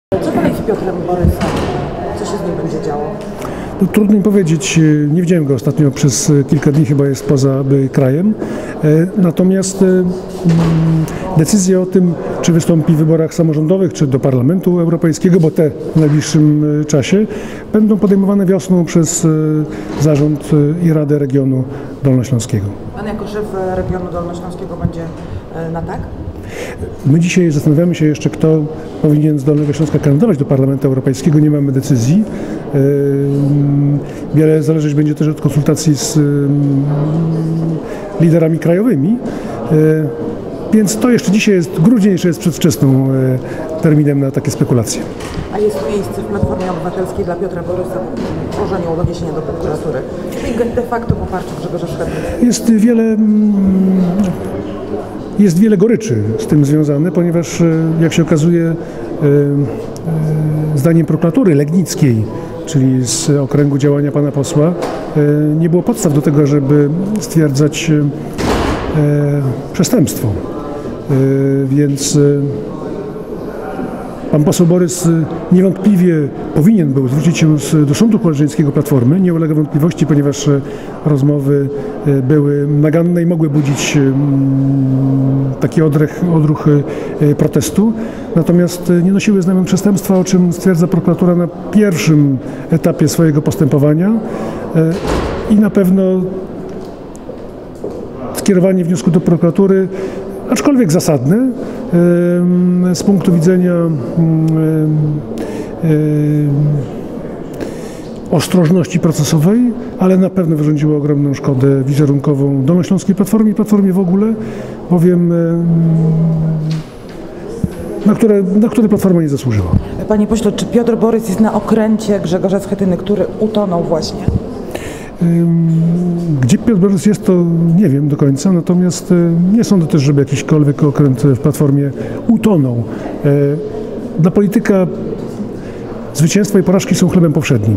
Co dalej z Piotrem Borysem? Co się z nim będzie działo? No, trudno mi powiedzieć, nie widziałem go ostatnio przez kilka dni, chyba jest poza krajem. Natomiast decyzje o tym, czy wystąpi w wyborach samorządowych, czy do Parlamentu Europejskiego, bo te w najbliższym czasie, będą podejmowane wiosną przez Zarząd i Radę Regionu Dolnośląskiego. Pan jako szef regionu dolnośląskiego będzie na tak? My dzisiaj zastanawiamy się jeszcze, kto powinien z Dolnego Śląska kandydować do Parlamentu Europejskiego. Nie mamy decyzji. Wiele zależeć będzie też od konsultacji z liderami krajowymi. Więc to jeszcze dzisiaj jest, grudzień jeszcze jest przedwczesną terminem na takie spekulacje. A jest miejsce w Platformie Obywatelskiej dla Piotra Borysa w złożeniu o doniesienia do prokuratury? Czyli de facto poparciu Grzegorza Schetyny? Jest wiele goryczy z tym związane, ponieważ jak się okazuje, zdaniem prokuratury legnickiej, czyli z okręgu działania pana posła, nie było podstaw do tego, żeby stwierdzać przestępstwo. Więc pan poseł Borys niewątpliwie powinien był zwrócić się do Sądu Koleżeńskiego Platformy. Nie ulega wątpliwości, ponieważ rozmowy były naganne i mogły budzić taki odruch protestu. Natomiast nie nosiły znamion przestępstwa, o czym stwierdza prokuratura na pierwszym etapie swojego postępowania. I na pewno skierowanie wniosku do prokuratury, aczkolwiek zasadne, z punktu widzenia ostrożności procesowej, ale na pewno wyrządziło ogromną szkodę wizerunkową Dolnośląskiej Platformie i Platformie w ogóle, bowiem na które Platforma nie zasłużyła. Panie pośle, czy Piotr Borys jest na okręcie Grzegorza Schetyny, który utonął właśnie? Gdzie Piotr Borys jest, to nie wiem do końca, natomiast nie sądzę też, żeby jakikolwiek okręt w Platformie utonął. Dla polityka zwycięstwa i porażki są chlebem powszednim.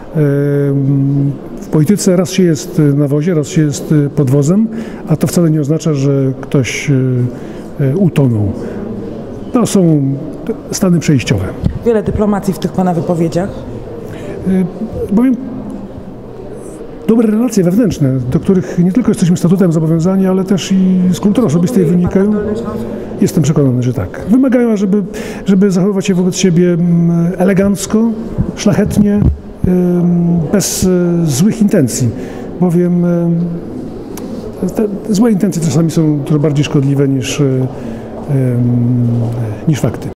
W polityce raz się jest na wozie, raz się jest pod wozem, a to wcale nie oznacza, że ktoś utonął. To są stany przejściowe. Wiele dyplomacji w tych pana wypowiedziach. Bowiem dobre relacje wewnętrzne, do których nie tylko jesteśmy statutem zobowiązani, ale też i z kultury osobistej wynikają. Jestem przekonany, że tak. Wymagają, żeby zachowywać się wobec siebie elegancko, szlachetnie, bez złych intencji. Bowiem te złe intencje czasami są trochę bardziej szkodliwe niż fakty.